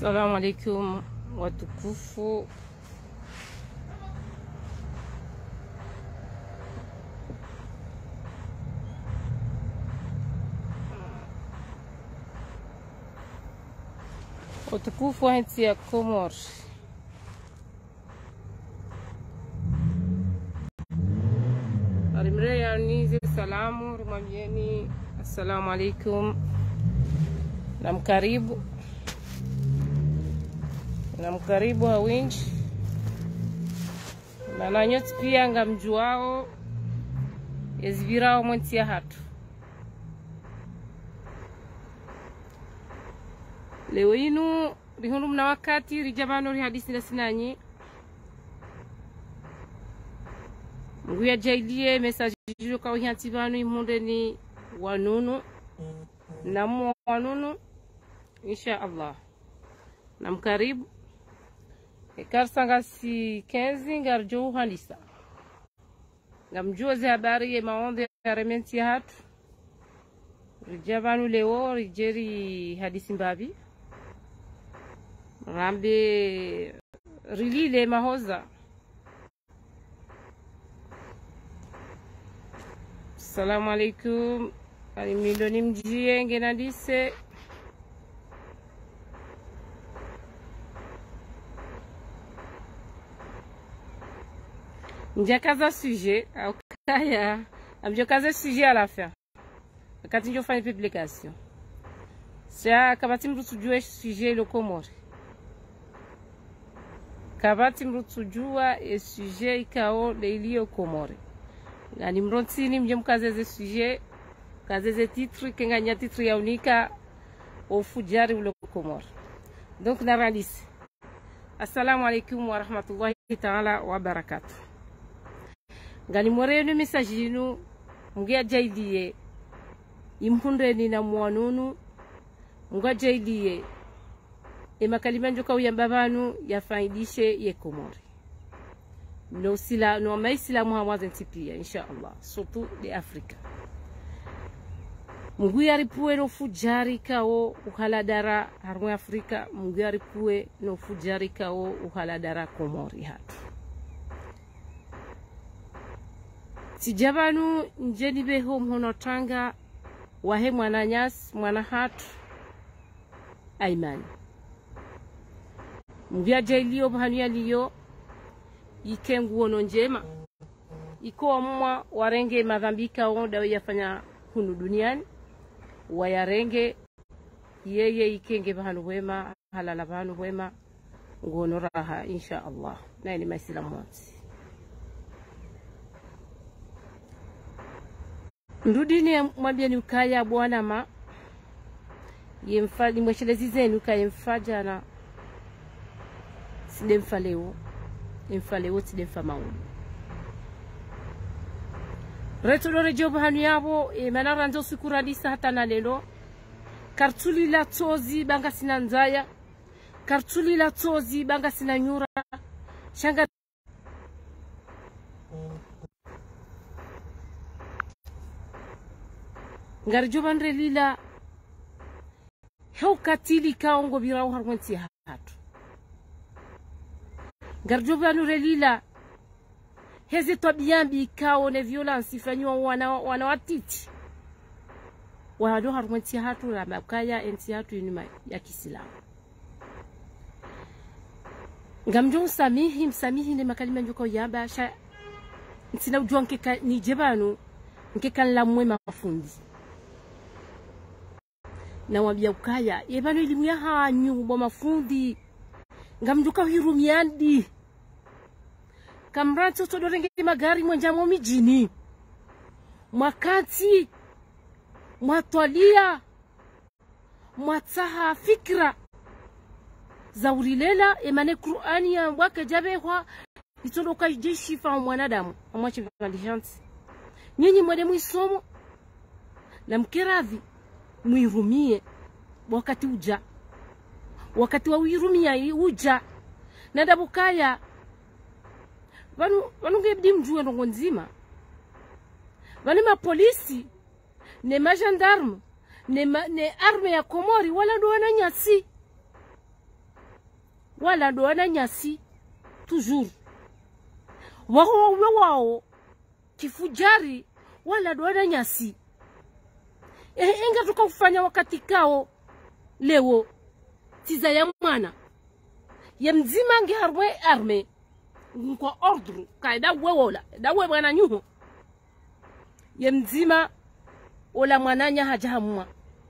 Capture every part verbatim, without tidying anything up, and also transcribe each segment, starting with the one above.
Assalamu alaikum watukufu. Watukufu wa nchi ya Komoro. Alimre ya nize salamu rumamjeni. Assalamu alaikum. Na mkaribu. Na mkaribu wa winji. Na nanyoti pia nga mjuao. Ezvirao mwenzi ya hatu. Leo inu rihunu mna wakati rijabano rihadisi na sinanyi. Nguya jailie mesaji jiru kwa uhiantibanu imunde ni wanunu. Namu wanunu. Insha Allah. Na mkaribu. Ekarsanga si kenzi ngarjo uhalisa. Ngamjua ze habari ye maonde ya rementi ya hatu. Rijabanu leo rijeri hadisi mbabi. Rambe rilile mahoza. Assalamu alaikum. Alimiloni mjie ngenadise. Njakaza sujet. Aukaya. Amjokaza sujet à la fin. Wakati njo fanya publication. Sia kabati mrutujue sujet lo Komori. Kabati mrutujua e sujet ikao leilio Komori. Ngani mrontini mje mkazeze sujet. Kazeze titri kenganya titri ya unika. Ofujari ulo Komori. Donc naralisi. Assalamu alaikum wa rahmatullahi ta'ala wa barakatuh. Ngani morenu misajinu mgia jaidiye imhunde ni na mwanunu mga jaidiye e makalimanjo ka uyambabanu yafaidishe ye Komori no sila no maisila muhammadan tipia insha Allah surtout de Afrika mungu yaripue no fujari kao uhaladara harmu Afrika mungu yaripue no fujari kao uhaladara Komori hatu Sijabanu njeni beho mhono tanga wahe mwana nyas mwana hatu aimani. Mwia jailio bahanuya liyo ikengu wono njema. Iko wa mwa warenge madhambika onda weyafanya hunu duniani. Wayarenge yeye ikenge bahanu wema halala bahanu wema ngono raha insha Allah. Na ni maisila mwanzi. Ndudini mwambia ni ukaya bwana ma yemfali mweshelezi zenu kaya mfaja na side mfaleo mfaleo side mfamaulu reto lore jobu hanu yabo e manara nzo sikuradisa hata na lelo kartuli la tozi banga sina nzaya kartuli la tozi banga sina nyura shanga Ngarjoban relila Haukatili kaongo birao harwanti hatu Ngarjoban relila Heze tobiambi kao ne violence ifanywa wana wanawatiti Wado harwanti hatu la makaya enti hatu inuma ya Kiislamu Ngamjo samihi msamihi ne makalima njoko yamba sha Ntina ujua nkeka ni jebanu Nkeka nlamwe mafundi na wabia ukaya ebano elimu ya hanyu bo mafundi ngamduka hirumiandi kamrato to dorenge magari mwenjamo mijini mwakati mwatwalia mwataha fikra zaurilela emane Qur'ani ya wake jabehwa itodoka jeshi fa mwanadamu amwache valijanti nyinyi mwede mwisomo na mkiradhi muirumie wakati uja wakati wa uirumia uja nada bukaya vanu vanu ngebdi mjue ndongo nzima vani ma polisi ne ma gendarme ne ma, ne arme ya Komori wala ndo wananyasi wala doana nyasi toujours wao wao kifujari wala doana nyasi e, inga tukafanya wakati kao leo tiza ya mwana ya mzima nge harwe arme kwa ordre kaida wewola da wewe na nyuho ya mzima ola mwananya hajahamwa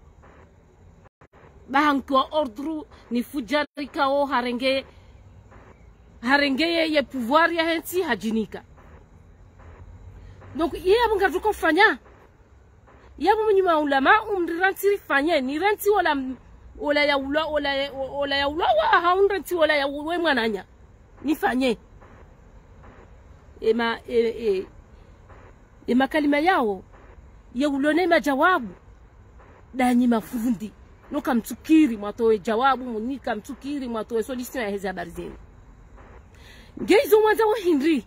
bahanko ordre ni fujari kao harenge harenge ye pouvoir ya henti hajinika donc yeye abunga tukofanya yabo mnyuma ulama umranti fanye ni ranti wala wala ya ula wala wala ya ula wa haunranti wala ya we mwananya nifanye ema e, e, ema kalima yao ya ulone majawabu danyi mafundi noka mtukiri mwatoe jawabu munika mtukiri mwatoe solution ya hizi habari zenu ngeizo mwanza wa Henry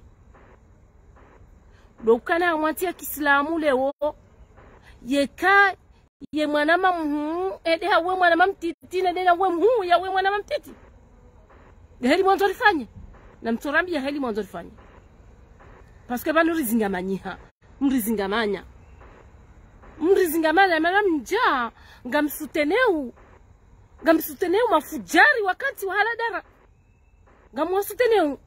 dokana mwantia Kiislamu leo yeka ye mwanama mhu ede hawe mwanama mtiti na dena we mhu ya we mwanama mtiti heli mwanzo lifanye na mtorambi ya heli mwanzo lifanye parce que bano rizingamanyiha mrizingamanya mrizingamanya mara mja ngamsuteneu ngamsuteneu mafujari wakati wa haladara ngamwasuteneu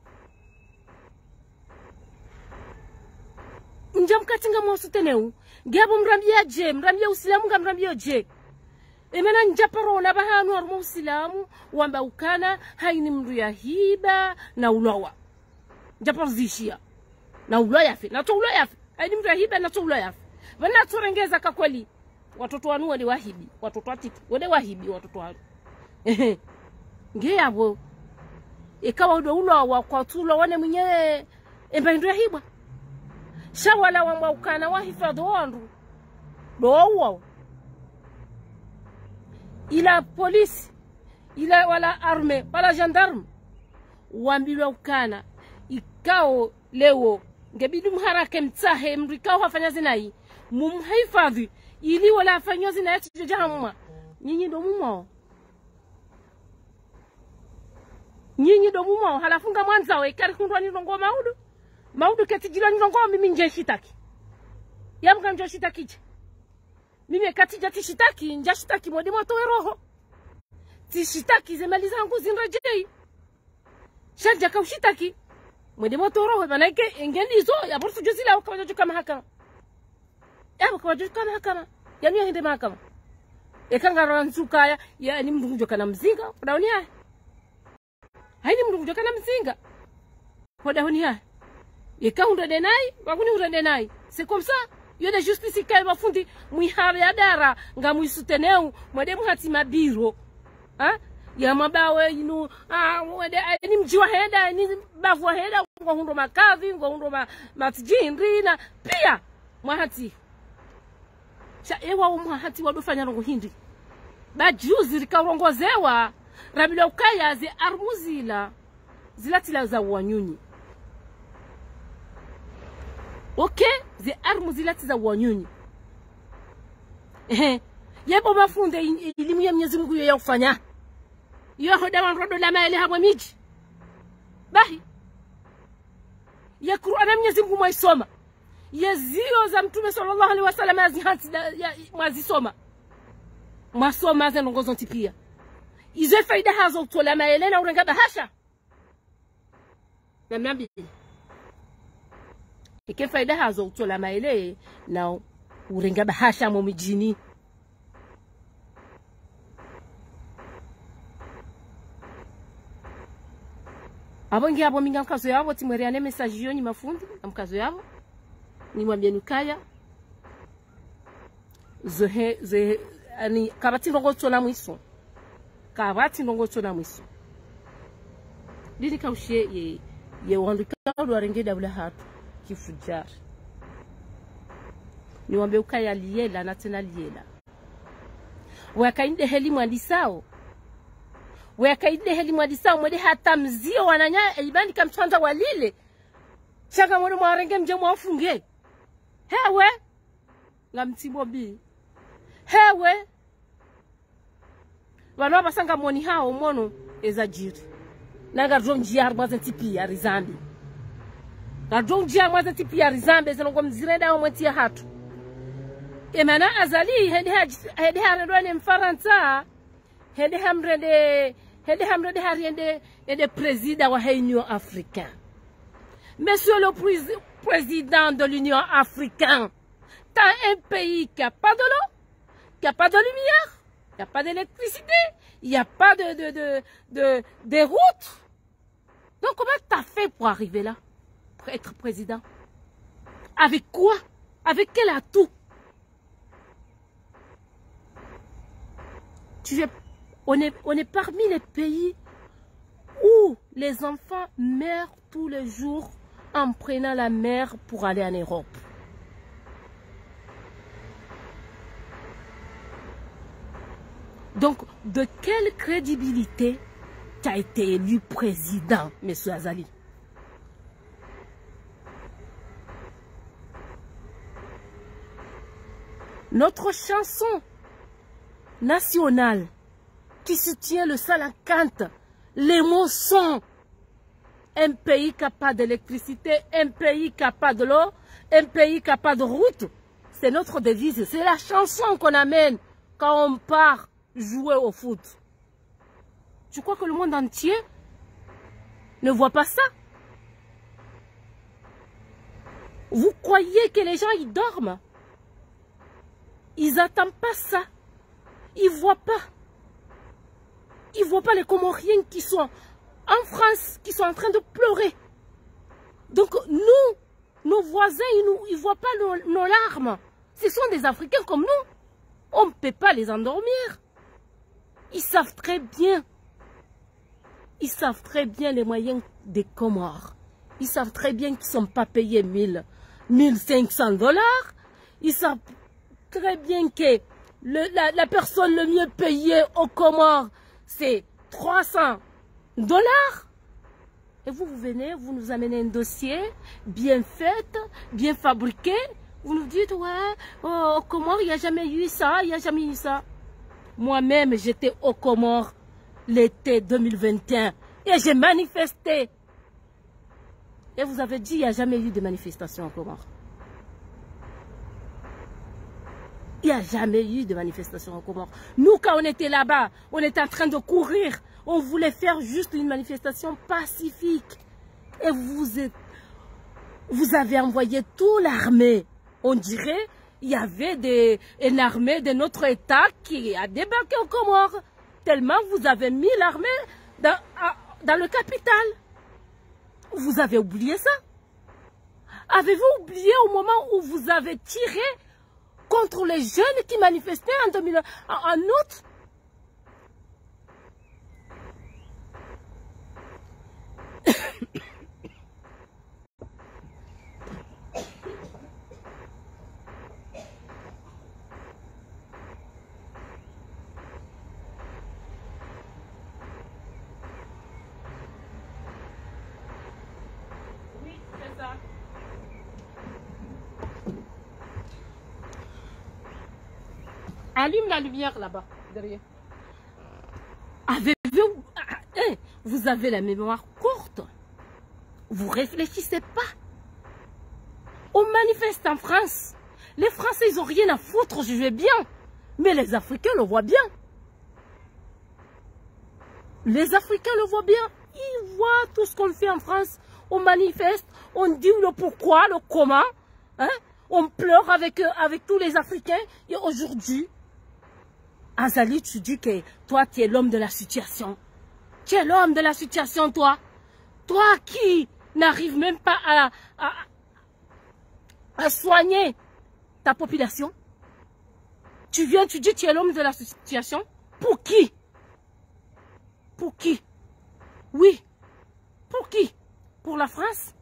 njamkati ngamwasuteneu ngabo mrambia je mrambia usilamu ngamrambia je emena njaparo na bahanu armo usilamu wamba ukana haini mru ya hiba na ulawa njaparo zishia na ulaya fi na to ulaya fi haini mru ya hiba na to ulaya fi wana turengeza kakweli watoto wanu wale wahibi watoto watiti wale wahibi watoto wanu ehe nge yabo ikawa udo ulawa kwa tulo wane mwenyewe emba ndu ya hiba shawala wamba ukana wahifadhi wandu dowo ila polisi ila wala arme wala gendarme wambilwa ukana ikao leo ngebidi mharake mtahe mrikao hafanya zinai mumhifadhi ili wala afanywa zina yati jahamwa nyinyi ndo mumao nyinyi ndo mumao halafunga mwanzawe ikari kundwa nilongo maudu maudu ketijila nilongo mimi nje shitaki yamka nje shitaki je mimi katija tishitaki nje shitaki modi moto roho tishitaki zemaliza zangu zinrejei shanja kaushitaki modi moto roho manake ingenizo ya bursu juzila ukawajo kama haka yabo kawajo kama haka yani hende mahakama ekanga ranzukaya ya ni mndunjo kana mzinga dauni haya haini mndunjo kana mzinga kwa dauni haya ekaunda denai baguni unda denai c'est comme ça yo de justice kai mafundi mwihare ya dara ngamuisuteneu mwede muhati mabiro ha ya mabawe inu ah mwede ni mjiwa heda ni bavu heda ngo hundo makavi ngo hundo ma matjinri na pia mwahati cha ewa mwahati wadofanya rongo hindi bajuzi likarongozewa rabila ukaya zi armuzila zilatila za wanyunyi okay zi armuzilati za wanyunyi ehe yebo mafunde elimu ya Mwenyezi Mungu ya ufanya yo hoda wanrodo la maele hamwe miji bahi ya Qur'an Mwenyezi Mungu mwaisoma yazio za Mtume sallallahu alaihi wasallam azihati mwazisoma mwasoma za nongozo tipia izo faida hazo utola maele na urenga bahasha na mnambi ike faida hazo utola maele na urenga bahasha mu mijini abongi abo minga mkazo yabo timweriane message yoni mafundi mkazo yabo ni mwambie nukaya zohe zohe ani kabati ndongo tona mwiso kabati ndongo tona mwiso dini kaushie ye ye wandika ndo arenge dabula hatu kifujar ni mwambie ukaya liela na tena liela wakainde heli mwandisao wakainde heli mwandisao mwede hata mzio wananya ibani kamtanda walile changa mwede mwarenge mje mwafunge hewe ngamtibo bi hewe wano basanga moni hao mono ezajiri Nanga John Jiar mwaza tipi ya rizambi. Ga John Jiar mwaza tipi ya rizambi zeno kwa mzirenda wa mwatia hatu. Et maintenant Azali hede harendwane mfaransa hede hamrende hede hamrende hariende hede président wa l'Union africaine. Monsieur le président de l'Union africaine, t'as un pays qui n'a pas de l'eau, qui n'a pas de lumière, il n'y a pas d'électricité, il n'y a pas de, de, de, de, de routes. Donc comment t'as fait pour arriver là, pour être président? Avec quoi? Avec quel atout? Tu es, on, est, on est parmi les pays où les enfants meurent tous les jours en prenant la mer pour aller en Europe. Donc, de quelle crédibilité tu as été élu président, M. Azali? Notre chanson nationale qui soutient le Salakante, les mots sont un pays qui n'a pas d'électricité, un pays qui n'a pas de l'eau, un pays qui n'a pas de route. C'est notre devise, c'est la chanson qu'on amène quand on part jouer au foot. Tu crois que le monde entier ne voit pas ça? Vous croyez que les gens ils dorment? Ils n'attendent pas ça. Ils ne voient pas. Ils ne voient pas les Comoriens qui sont en France, qui sont en train de pleurer. Donc nous, nos voisins, ils ne voient pas nos, nos larmes. Ce sont des Africains comme nous. On ne peut pas les endormir. Ils savent très bien. Ils savent très bien les moyens des Comores. Ils savent très bien qu'ils ne sont pas payés mille, mille cinq cents dollars. Ils savent très bien que le, la, la personne le mieux payée aux Comores, c'est trois cents dollars. Et vous, vous venez, vous nous amenez un dossier bien fait, bien fabriqué. Vous nous dites, ouais, oh, aux Comores, il n'y a jamais eu ça, il n'y a jamais eu ça. Moi-même, j'étais aux Comores l'été deux mille vingt et un et j'ai manifesté. Et vous avez dit, il n'y a jamais eu de manifestation aux Comores. Il n'y a jamais eu de manifestation aux Comores. Nous, quand on était là-bas, on était en train de courir. On voulait faire juste une manifestation pacifique. Et vous, êtes, vous avez envoyé toute l'armée. On dirait qu'il y avait des, une armée de notre État qui a débarqué aux Comores. Tellement vous avez mis l'armée dans, dans le capital. Vous avez oublié ça? Avez-vous oublié au moment où vous avez tiré contre les jeunes qui manifestaient en, deux mille, en, en août? Oui, c'est ça. Allume la lumière là-bas, derrière. Avez-vous... Vous avez la mémoire courte. Vous ne réfléchissez pas. On manifeste en France. Les Français, ils n'ont rien à foutre, je vais bien. Mais les Africains le voient bien. Les Africains le voient bien. Ils voient tout ce qu'on fait en France. On manifeste, on dit le pourquoi, le comment. Hein? On pleure avec, avec tous les Africains. Et aujourd'hui, Azali, tu dis que toi, tu es l'homme de la situation. Tu es l'homme de la situation, toi. Toi qui n'arrives même pas à, à, à soigner ta population. Tu viens, tu dis que tu es l'homme de la situation. Pour qui? Pour qui? Oui. Pour qui? Pour la France?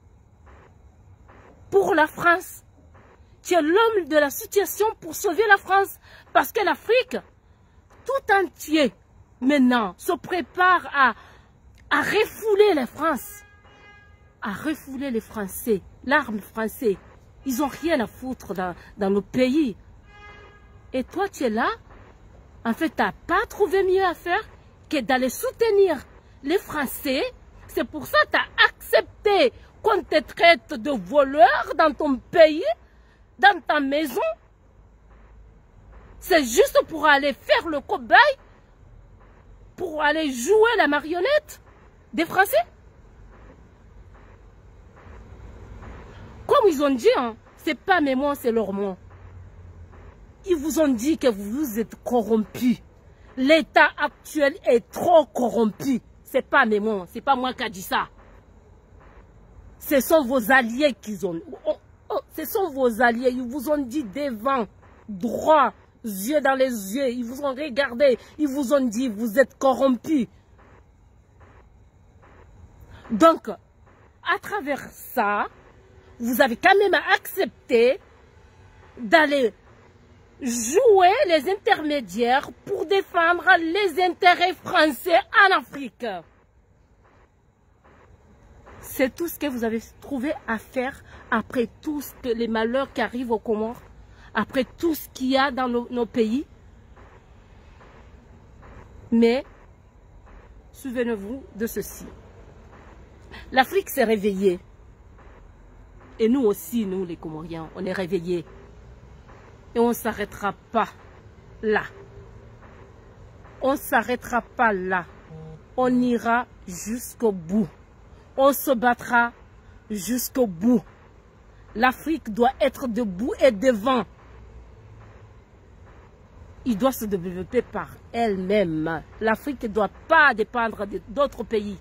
Pour la France. Tu es l'homme de la situation pour sauver la France. Parce que l'Afrique, tout entier, maintenant, se prépare à, à refouler la France. À refouler les Français, l'arme française. Ils n'ont rien à foutre dans, dans nos pays. Et toi, tu es là. En fait, tu n'as pas trouvé mieux à faire que d'aller soutenir Les Français, c'est pour ça que tu as accepté qu'on te traite de voleur dans ton pays, dans ta maison. C'est juste pour aller faire le cobaye, pour aller jouer la marionnette des Français. Comme ils ont dit, hein, c'est pas mes mots, c'est leurs mots. Ils vous ont dit que vous êtes corrompus. L'État actuel est trop corrompu. C'est pas mes mots, c'est pas moi qui ai dit ça. Ce sont vos alliés qui ont... Oh, oh, ce sont vos alliés, ils vous ont dit devant, droit, yeux dans les yeux, ils vous ont regardé, ils vous ont dit vous êtes corrompus. Donc, à travers ça, vous avez quand même accepté d'aller jouer les intermédiaires pour défendre les intérêts français en Afrique. C'est tout ce que vous avez trouvé à faire après tout ce que les malheurs qui arrivent aux Comores, après tout ce qu'il y a dans nos, nos pays. Mais, souvenez-vous de ceci. L'Afrique s'est réveillée. Et nous aussi, nous les Comoriens, on est réveillés. Et on ne s'arrêtera pas là. On ne s'arrêtera pas là. On ira jusqu'au bout. On se battra jusqu'au bout. L'Afrique doit être debout et devant. Il doit se développer par elle-même. L'Afrique ne doit pas dépendre d'autres pays.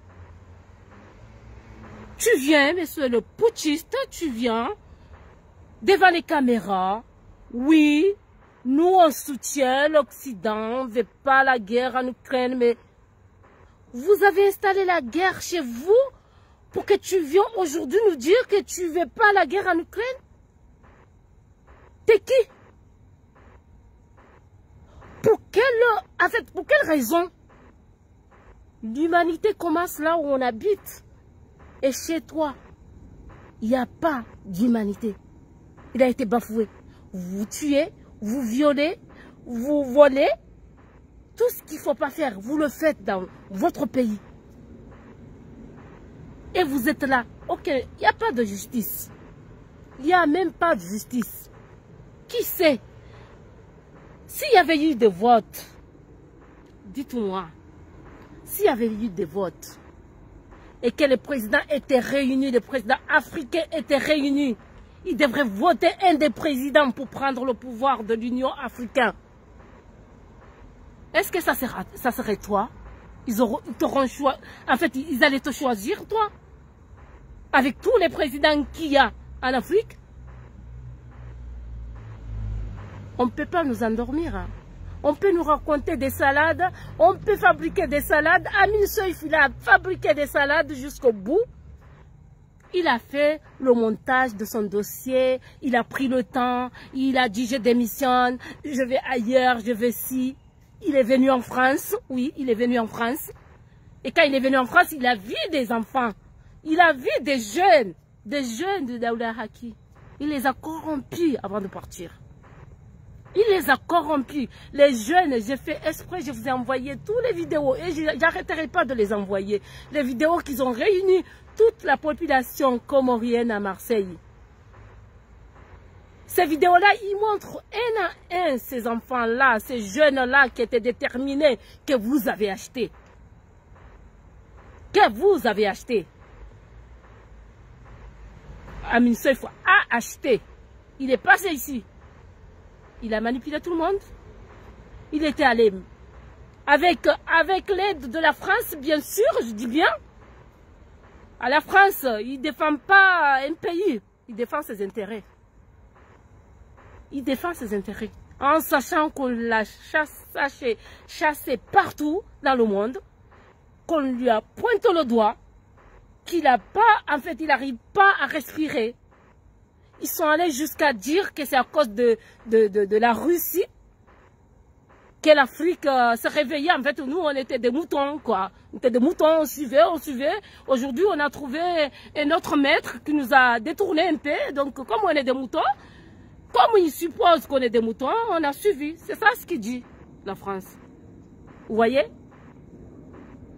Tu viens, monsieur le putschiste, tu viens devant les caméras. Oui, nous on soutient l'Occident, on ne veut pas la guerre en Ukraine, mais vous avez installé la guerre chez vous pour que tu viennes aujourd'hui nous dire que tu ne veux pas la guerre en Ukraine? T'es qui? Pour quelle, en fait, pour quelle raison? L'humanité commence là où on habite. Et chez toi, il n'y a pas d'humanité. Il a été bafoué. Vous tuez, vous violez, vous volez. Tout ce qu'il ne faut pas faire, vous le faites dans votre pays. Et vous êtes là. Ok, il n'y a pas de justice. Il n'y a même pas de justice. Qui sait? S'il y avait eu des votes, dites-moi, s'il y avait eu des votes, et que les présidents étaient réunis, les présidents africains étaient réunis, ils devraient voter un des présidents pour prendre le pouvoir de l'Union africaine. Est-ce que ça serait, ça serait toi? Ils auront, ils t'auront choisi. En fait, ils allaient te choisir, toi? Avec tous les présidents qu'il y a en Afrique? On ne peut pas nous endormir. Hein. On peut nous raconter des salades. On peut fabriquer des salades. Amin Seif, il a fabriqué des salades jusqu'au bout. Il a fait le montage de son dossier. Il a pris le temps. Il a dit je démissionne. Je vais ailleurs. Je vais ci. Il est venu en France. Oui, il est venu en France. Et quand il est venu en France, il a vu des enfants. Il a vu des jeunes. Des jeunes de Daouda Haki. Il les a corrompus avant de partir. Il les a corrompus. Les jeunes, j'ai fait exprès, je vous ai envoyé toutes les vidéos et je n'arrêterai pas de les envoyer. Les vidéos qu'ils ont réuni toute la population comorienne à Marseille. Ces vidéos-là, ils montrent un à un ces enfants-là, ces jeunes-là qui étaient déterminés, que vous avez achetés. Que vous avez acheté. Amin Seif a acheté. Il est passé ici. Il a manipulé tout le monde. Il était allé avec, avec l'aide de la France, bien sûr, je dis bien. À la France, il ne défend pas un pays, il défend ses intérêts. Il défend ses intérêts. En sachant qu'on l'a chassé, chassé partout dans le monde, qu'on lui a pointé le doigt, qu'il n'a pas, en fait, il n'arrive pas à respirer. Ils sont allés jusqu'à dire que c'est à cause de, de, de, de la Russie que l'Afrique euh, se réveillait. En fait, nous, on était des moutons, quoi. On était des moutons, on suivait, on suivait. Aujourd'hui, on a trouvé un autre maître qui nous a détourné un peu. Donc, comme on est des moutons, comme ils supposent qu'on est des moutons, on a suivi. C'est ça ce qu'il dit, la France. Vous voyez?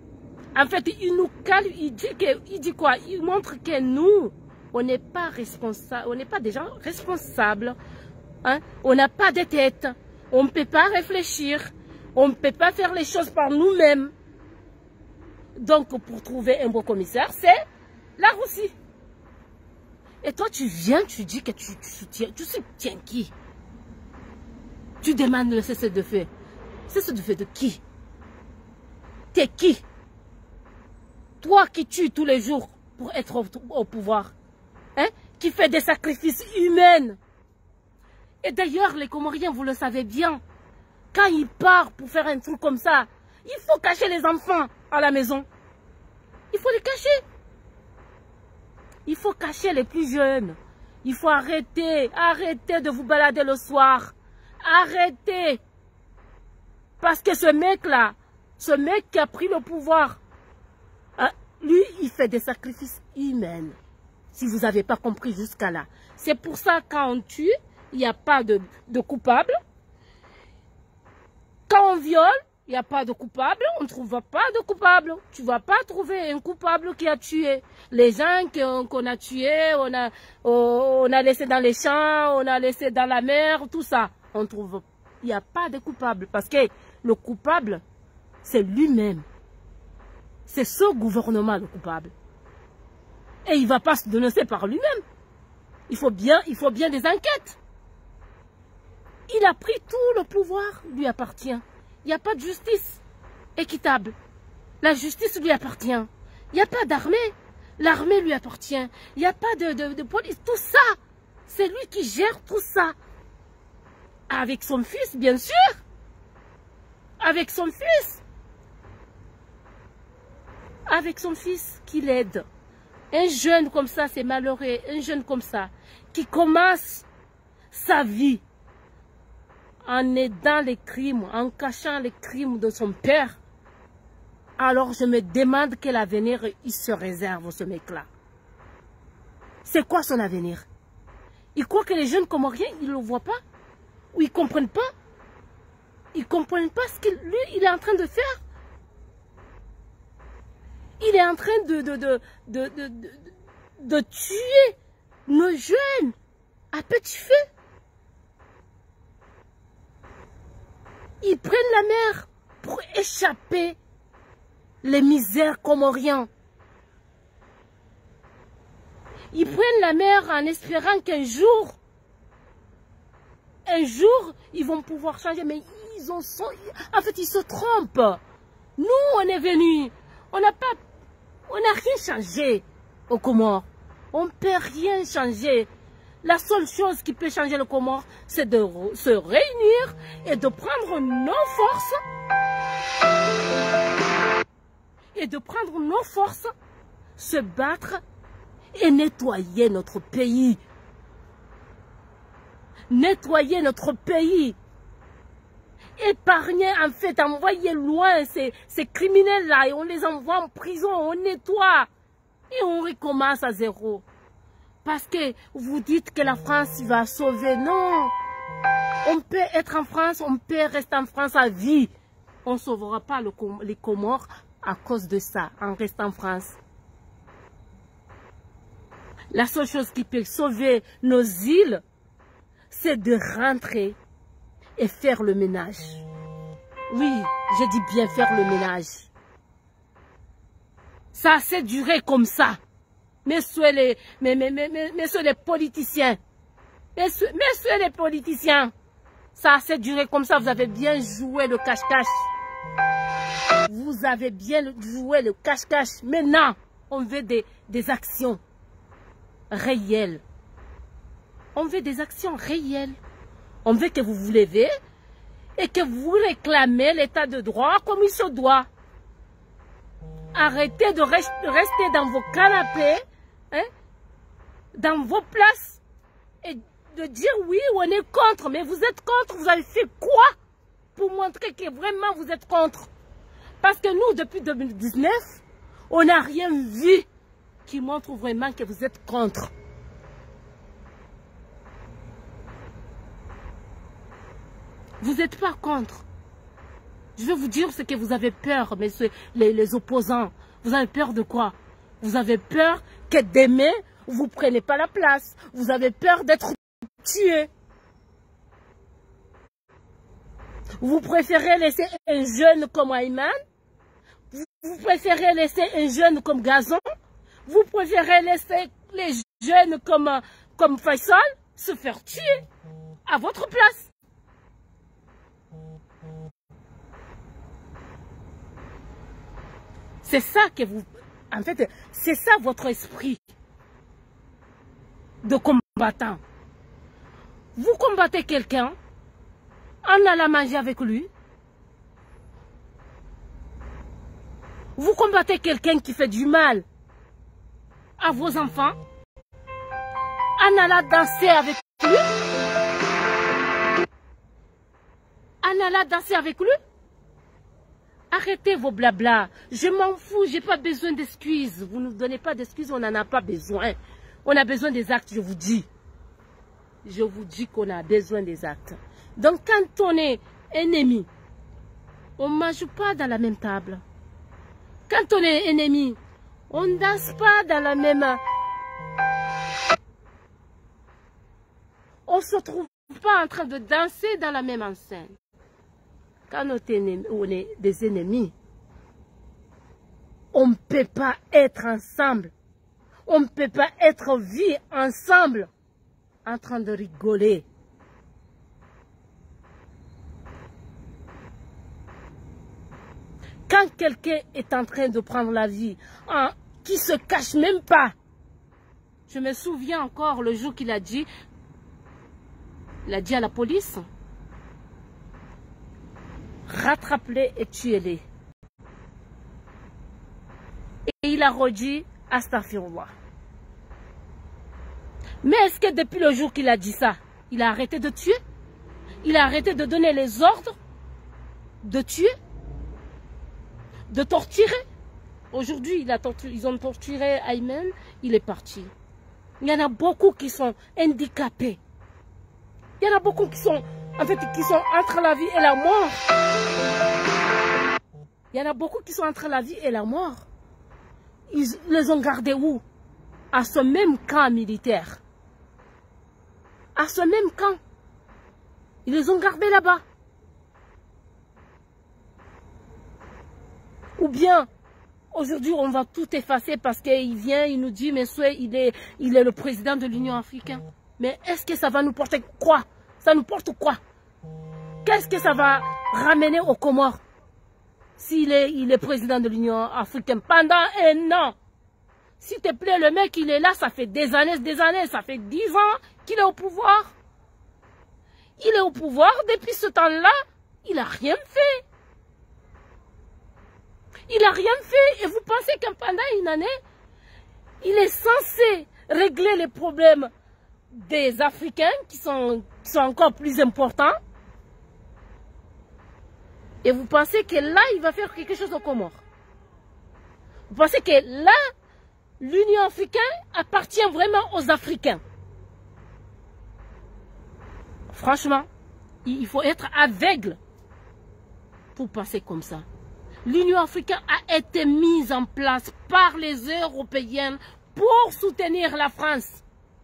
En fait, il nous calme, il dit, que, il dit quoi? Il montre que nous, on n'est pas responsable, on n'est pas des gens responsables. Hein? On n'a pas de tête. On ne peut pas réfléchir. On ne peut pas faire les choses par nous-mêmes. Donc, pour trouver un bon commissaire, c'est la Russie. Et toi, tu viens, tu dis que tu, tu soutiens. Tu soutiens qui? Tu demandes le cessez-le-feu. Cessez-le-feu de qui? T'es qui? Toi qui tues tous les jours pour être au, au pouvoir. Hein? Qui fait des sacrifices humains. Et d'ailleurs, les Comoriens, vous le savez bien, quand ils partent pour faire un truc comme ça, il faut cacher les enfants à la maison. Il faut les cacher. Il faut cacher les plus jeunes. Il faut arrêter, arrêter de vous balader le soir. Arrêtez. Parce que ce mec-là, ce mec qui a pris le pouvoir, hein, lui, il fait des sacrifices humains. Si vous n'avez pas compris jusqu'à là. C'est pour ça quand on tue, il n'y a pas de, de coupable. Quand on viole, il n'y a pas de coupable. On ne trouve pas de coupable. Tu ne vas pas trouver un coupable qui a tué. Les gens qu'on qu'on a tués, on a, on a laissé dans les champs, on a laissé dans la mer, tout ça. On trouve. Il n'y a pas de coupable. Parce que le coupable, c'est lui-même. C'est ce gouvernement le coupable. Et il ne va pas se dénoncer par lui-même. Il faut bien, il faut bien des enquêtes. Il a pris tout le pouvoir, lui appartient. Il n'y a pas de justice équitable. La justice lui appartient. Il n'y a pas d'armée. L'armée lui appartient. Il n'y a pas de, de, de police. Tout ça, c'est lui qui gère tout ça. Avec son fils, bien sûr. Avec son fils. Avec son fils qui l'aide. Un jeune comme ça, c'est malheureux. Un jeune comme ça, qui commence sa vie en aidant les crimes, en cachant les crimes de son père. Alors je me demande quel avenir il se réserve, ce mec-là. C'est quoi son avenir? Il croit que les jeunes comoriens, ils ne le voient pas? Ou ils ne comprennent pas? Ils ne comprennent pas ce que lui, il est en train de faire? Il est en train de, de, de, de, de, de, de tuer nos jeunes à petit feu. Ils prennent la mer pour échapper les misères comoriens. Ils prennent la mer en espérant qu'un jour, un jour, ils vont pouvoir changer. Mais ils ont, en fait, ils se trompent. Nous, on est venus, on n'a pas, on n'a rien changé aux Comores. On ne peut rien changer. La seule chose qui peut changer le Comore, c'est de se réunir et de prendre nos forces et de prendre nos forces, se battre et nettoyer notre pays. Nettoyer notre pays. Épargner, en fait, envoyer loin ces, ces criminels-là et on les envoie en prison, on nettoie et on recommence à zéro. Parce que vous dites que la France va sauver. Non. On peut être en France, on peut rester en France à vie. On ne sauvera pas le, les Comores à cause de ça, en restant en France. La seule chose qui peut sauver nos îles, c'est de rentrer et faire le ménage. Oui, je dis bien faire le ménage. Ça s'est duré comme ça. Messieurs les, mais, mais, mais, mais, messieurs les politiciens, messieurs, messieurs les politiciens, ça s'est duré comme ça, vous avez bien joué le cache-cache. Vous avez bien joué le cache-cache. Maintenant, on veut des, des actions réelles. On veut des actions réelles. On veut que vous vous levez et que vous réclamez l'état de droit comme il se doit. Arrêtez de rester dans vos canapés, hein, dans vos places, et de dire oui, on est contre. Mais vous êtes contre, vous avez fait quoi pour montrer que vraiment vous êtes contre? Parce que nous, depuis deux mille dix-neuf, on n'a rien vu qui montre vraiment que vous êtes contre. Vous n'êtes pas contre. Je vais vous dire ce que vous avez peur, messieurs les, les opposants. Vous avez peur de quoi? Vous avez peur que demain, vous ne preniez pas la place. Vous avez peur d'être tué. Vous préférez laisser un jeune comme Ayman? Vous préférez laisser un jeune comme Gazon? Vous préférez laisser les jeunes comme, comme Faisal se faire tuer à votre place? C'est ça que vous... En fait, c'est ça votre esprit de combattant. Vous combattez quelqu'un en allant manger avec lui. Vous combattez quelqu'un qui fait du mal à vos enfants en allant danser avec lui. En allant danser avec lui. Arrêtez vos blabla. Je m'en fous, j'ai pas besoin d'excuses. Vous ne nous donnez pas d'excuses, on n'en a pas besoin. On a besoin des actes, je vous dis. Je vous dis qu'on a besoin des actes. Donc quand on est ennemi, on ne mange pas dans la même table. Quand on est ennemi, on ne danse pas dans la même... On ne se trouve pas en train de danser dans la même enceinte. Quand on est des ennemis, on ne peut pas être ensemble. On ne peut pas être vie ensemble en train de rigoler. Quand quelqu'un est en train de prendre la vie, hein, qui ne se cache même pas. Je me souviens encore le jour qu'il a dit, il a dit à la police, rattrape-les et tuez-les. Et il a redit, astaghfirullah. Mais est-ce que depuis le jour qu'il a dit ça, il a arrêté de tuer? Il a arrêté de donner les ordres de tuer? De torturer? Aujourd'hui, ils ont torturé Ayman, il est parti. Il y en a beaucoup qui sont handicapés. Il y en a beaucoup qui sont, en fait, qui sont entre la vie et la mort. Il y en a beaucoup qui sont entre la vie et la mort. Ils les ont gardés où? À ce même camp militaire. À ce même camp. Ils les ont gardés là-bas. Ou bien, aujourd'hui, on va tout effacer parce qu'il vient, il nous dit, monsieur, il est, il est le président de l'Union africaine. Mais est-ce que ça va nous porter quoi? Ça nous porte quoi? Qu'est-ce que ça va ramener aux Comores s'il est, il est président de l'Union africaine pendant un an? S'il te plaît, le mec, il est là, ça fait des années, des années, ça fait dix ans qu'il est au pouvoir. Il est au pouvoir, depuis ce temps-là, il n'a rien fait. Il n'a rien fait et vous pensez que pendant une année, il est censé régler les problèmes des Africains qui sont, qui sont encore plus importants. Et vous pensez que là, il va faire quelque chose aux Comores. Vous pensez que là, l'Union africaine appartient vraiment aux Africains. Franchement, il faut être aveugle pour penser comme ça. L'Union africaine a été mise en place par les Européens pour soutenir la France.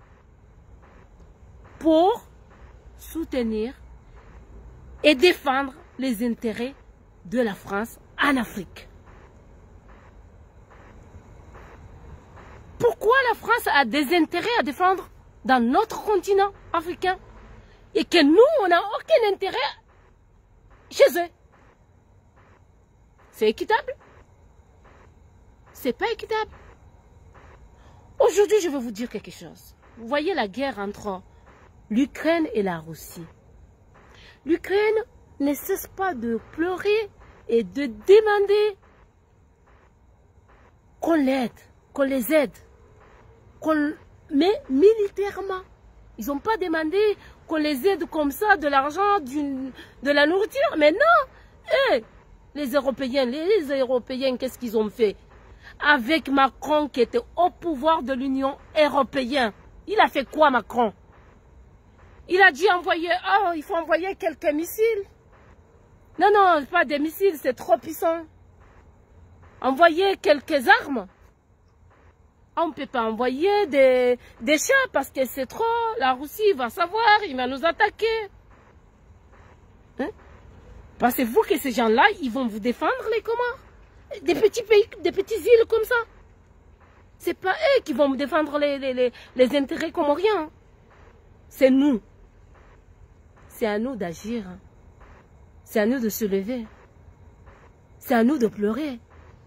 Pour soutenir et défendre les intérêts de la France en Afrique. Pourquoi la France a des intérêts à défendre dans notre continent africain et que nous, on n'a aucun intérêt chez eux? C'est équitable? C'est pas équitable. Aujourd'hui, je vais vous dire quelque chose. Vous voyez la guerre entre l'Ukraine et la Russie. L'Ukraine ne cesse pas de pleurer et de demander qu'on l'aide, qu'on les aide, qu'on... mais militairement. Ils n'ont pas demandé qu'on les aide comme ça, de l'argent, de la nourriture. Mais non, eux, les Européens, les, les Européens, qu'est-ce qu'ils ont fait? Avec Macron qui était au pouvoir de l'Union européenne, il a fait quoi Macron? Il a dit envoyer, oh, il faut envoyer quelques missiles. Non, non, pas des missiles, c'est trop puissant. Envoyer quelques armes. On ne peut pas envoyer des, des chats parce que c'est trop. La Russie va savoir, il va nous attaquer. Hein? Pensez-vous que ces gens-là, ils vont vous défendre, les Comores? Des petits pays, des petites îles comme ça. C'est pas eux qui vont me défendre les, les, les, les intérêts comoriens. C'est nous. C'est à nous d'agir. C'est à nous de se lever. C'est à nous de pleurer.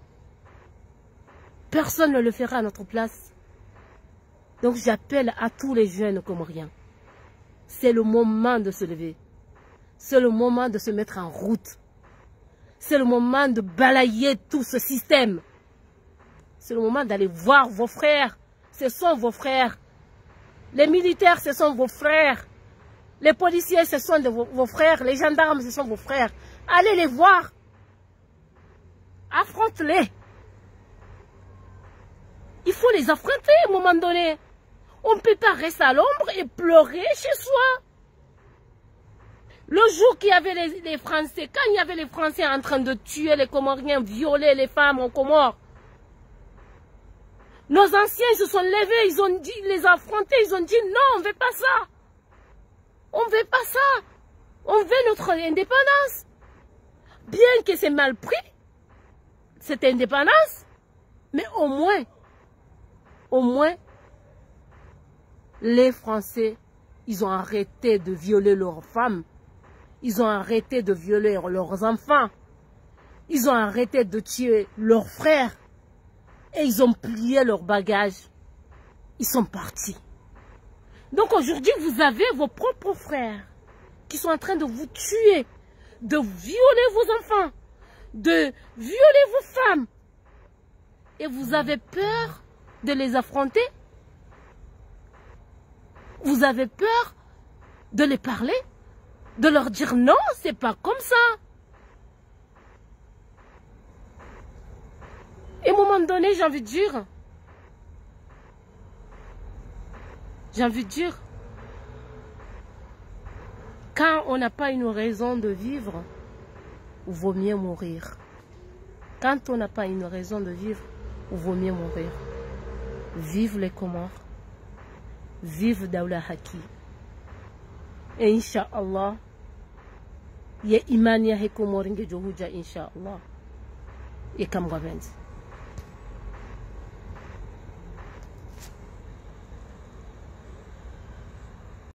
Personne ne le fera à notre place. Donc j'appelle à tous les jeunes comoriens. C'est le moment de se lever. C'est le moment de se mettre en route. C'est le moment de balayer tout ce système. C'est le moment d'aller voir vos frères. Ce sont vos frères. Les militaires, ce sont vos frères. Les policiers, ce sont de vos, vos frères. Les gendarmes, ce sont vos frères. Allez les voir. Affronte-les. Il faut les affronter à un moment donné. On ne peut pas rester à l'ombre et pleurer chez soi. Le jour qu'il y avait les, les Français, quand il y avait les Français en train de tuer les Comoriens, violer les femmes aux Comores, nos anciens se sont levés, ils ont dit, les affrontés, ils ont dit non, on ne veut pas ça. On ne veut pas ça. On veut notre indépendance. Bien que c'est mal pris, cette indépendance, mais au moins, au moins, les Français, ils ont arrêté de violer leurs femmes. Ils ont arrêté de violer leurs enfants. Ils ont arrêté de tuer leurs frères. Et ils ont plié leurs bagages. Ils sont partis. Donc aujourd'hui, vous avez vos propres frères qui sont en train de vous tuer, de violer vos enfants, de violer vos femmes. Et vous avez peur de les affronter? Vous avez peur de les parler? De leur dire non, c'est pas comme ça. Et à un moment donné, j'ai envie de dire, j'ai envie de dire, quand on n'a pas une raison de vivre, il vaut mieux mourir. Quand on n'a pas une raison de vivre, il vaut mieux mourir. Vive les Comores. Vive Daoula Haki. Et Inch'Allah, il y a Imania Hekomoringe Johuja, Inch'Allah. Et Kamgavens.